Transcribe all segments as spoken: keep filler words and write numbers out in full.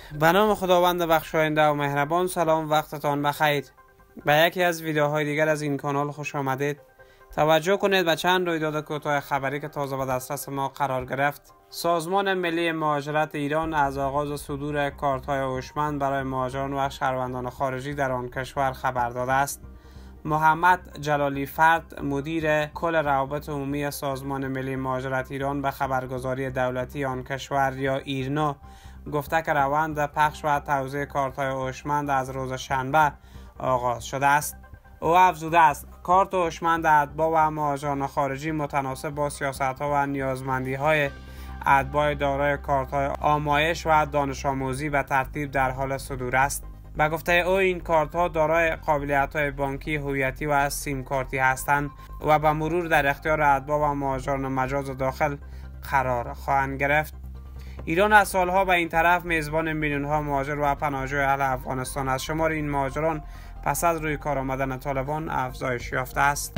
به نام خداوند بخشاینده و مهربان. سلام، وقتتان بخیر. به یکی از ویدیوهای دیگر از این کانال خوش آمدید. توجه کنید به چند رویداد کوتاه خبری که تازه به دسترس ما قرار گرفت. سازمان ملی مهاجرت ایران از آغاز صدور کارت‌های هوشمند برای مهاجران و شهروندان خارجی در آن کشور خبر داده است. محمد جلالی فرد، مدیر کل روابط عمومی سازمان ملی مهاجرت ایران، به خبرگزاری دولتی آن کشور یا ایرنا گفته که روند پخش و توزیع کارت‌های هوشمند از روز شنبه آغاز شده است. او افزوده است کارت هوشمند اتباع و مهاجران خارجی متناسب با سیاست‌ها و نیازمندی‌های اتباع دارای کارت‌های آمایش و دانش آموزی به ترتیب در حال صدور است. به گفته او این کارت‌ها دارای قابلیت‌های بانکی، هویتی و سیم کارتی هستند و به مرور در اختیار اتباع و مهاجران مجاز داخل قرار خواهند گرفت. ایران از سالها به این طرف میزبان میلیون‌ها مهاجر و پناهجو اهل افغانستان است. شمار این مهاجران پس از روی کار آمدن طالبان افزایش یافته است.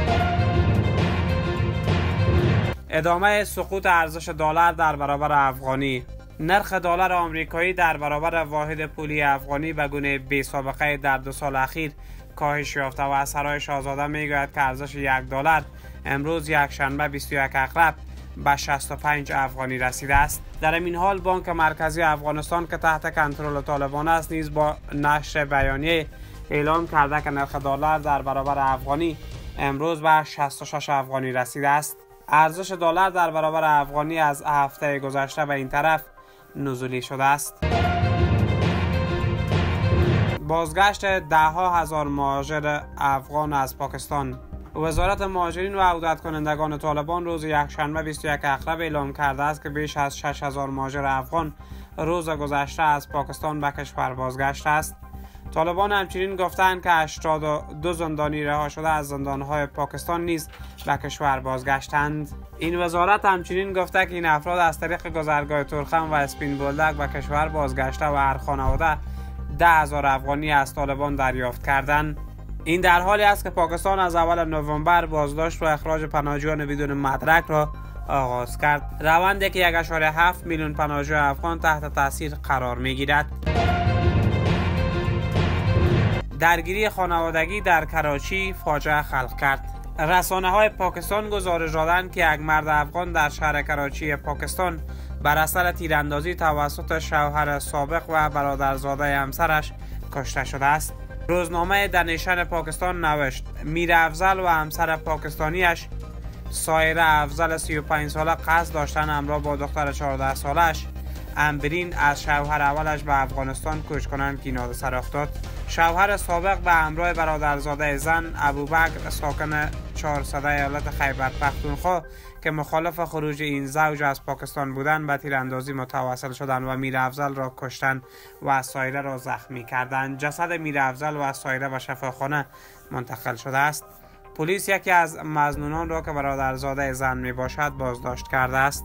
ادامه سقوط ارزش دلار در برابر افغانی. نرخ دلار آمریکایی در برابر واحد پولی افغانی به گونه بی سابقه در دو سال اخیر کاهش یافته و از سرای شاهزاده میگوید که ارزش یک دلار امروز یک شنبه بیست و یک اکتبر به شصت و پنج افغانی رسیده است. در این حال بانک مرکزی افغانستان که تحت کنترل طالبان است نیز با نشر بیانیه اعلام کرده که نرخ دلار در برابر افغانی امروز به شصت و شش افغانی رسیده است. ارزش دلار در برابر افغانی از هفته گذشته به این طرف نزولی شده است. بازگشت ده ها هزار مهاجر افغان از پاکستان. وزارت مهاجرین و عودت کنندگان طالبان روز یکشنبه بیست و یک اکتبر اعلام کرده است که بیش از شش هزار مهاجر افغان روز گذشته از پاکستان به کشور بازگشته است. طالبان همچنین گفتند که هشتاد و دو زندانی رها شده از زندانهای پاکستان نیز به کشور بازگشتند. این وزارت همچنین گفته که این افراد از طریق گذرگاه تورخم و اسپین بولدک به کشور بازگشته و هر خانواده ده هزار افغانی از طالبان دریافت کردند. این در حالی است که پاکستان از اول نوامبر بازداشت و اخراج پناهجویان بدون مدرک را آغاز کرد. روندی که یک و هفت دهم میلیون پناهجوی افغان تحت تاثیر قرار میگیرد. درگیری خانوادگی در کراچی فاجعه خلق کرد. رسانه های پاکستان گزارش دادند که یک مرد افغان در شهر کراچی پاکستان بر اثر تیراندازی توسط شوهر سابق و برادرزاده همسرش کشته شده است. روزنامه دنیشن پاکستان نوشت میر افضل و همسر پاکستانیش سایره افضل سی و پنج ساله قصد داشتن همراه با دختر چهارده سالش امبرین از شوهر اولش به افغانستان کوچ کنند که این حادثه رخ داد. شوهر سابق به همراه برادرزاده زن ابوبکر ساکن چهارصد ایالت خیبر پختونخوا که مخالف خروج این زوج از پاکستان بودند به تیراندازی متوسل شدند و میر افضل را کشتند و سایره را زخمی کردند. جسد میر افضل و سایره به شفاخانه منتقل شده است. پلیس یکی از مظنونان را که برادرزاده زن می باشد بازداشت کرده است.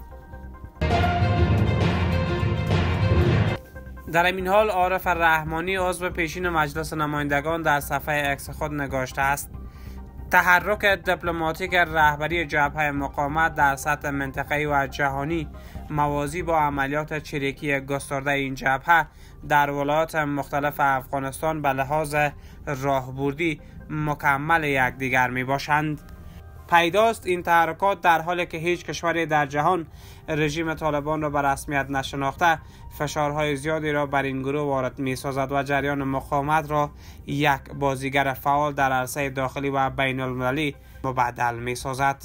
در این حال عارف رحمانی عضو پیشین مجلس نمایندگان در صفحه اکس خود نگاشته است تحرک دیپلماتیک رهبری جبهه مقاومت در سطح منطقه‌ای و جهانی موازی با عملیات چریکی گسترده این جبهه در ولایات مختلف افغانستان به لحاظ راهبردی مکمل یکدیگر می باشند. پیداست این تحرکات در حالی که هیچ کشوری در جهان رژیم طالبان را به رسمیت نشناخته فشارهای زیادی را بر این گروه وارد می سازد و جریان مقاومت را یک بازیگر فعال در عرصه داخلی و بین المللی مبدل می سازد.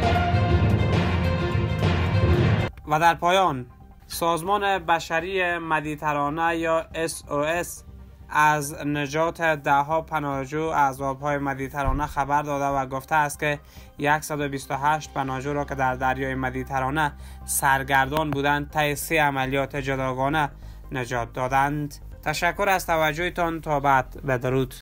و در پایان سازمان بشری مدیترانه یا اس او اس از نجات ده ها پناهجو از آبهای مدیترانه خبر داده و گفته است که صد و بیست و هشت پناهجو را که در دریای مدیترانه سرگردان بودند طی سه عملیات جداگانه نجات دادند. تشکر از توجهتان. تا بعد. بدرود.